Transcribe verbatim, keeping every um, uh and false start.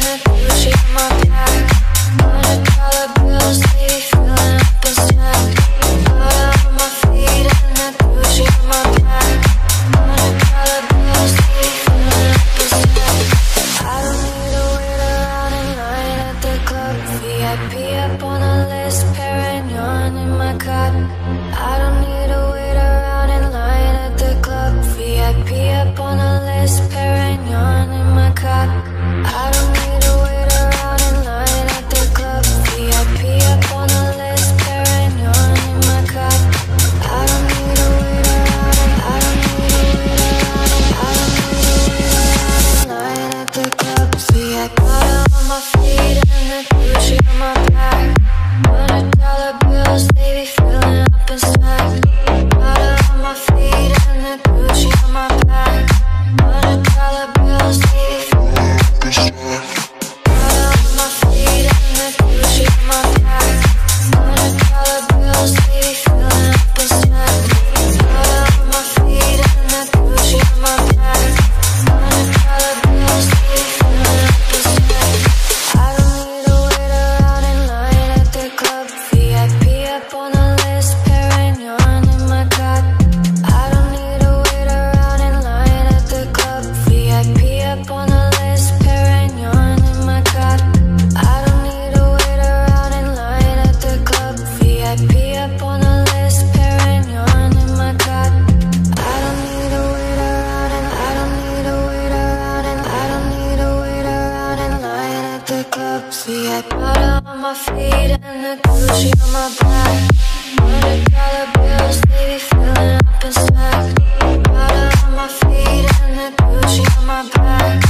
my feet and the Gucci on my back. Hundred dollar bills, they be filling up inside. Water on my feet and the Gucci on my back.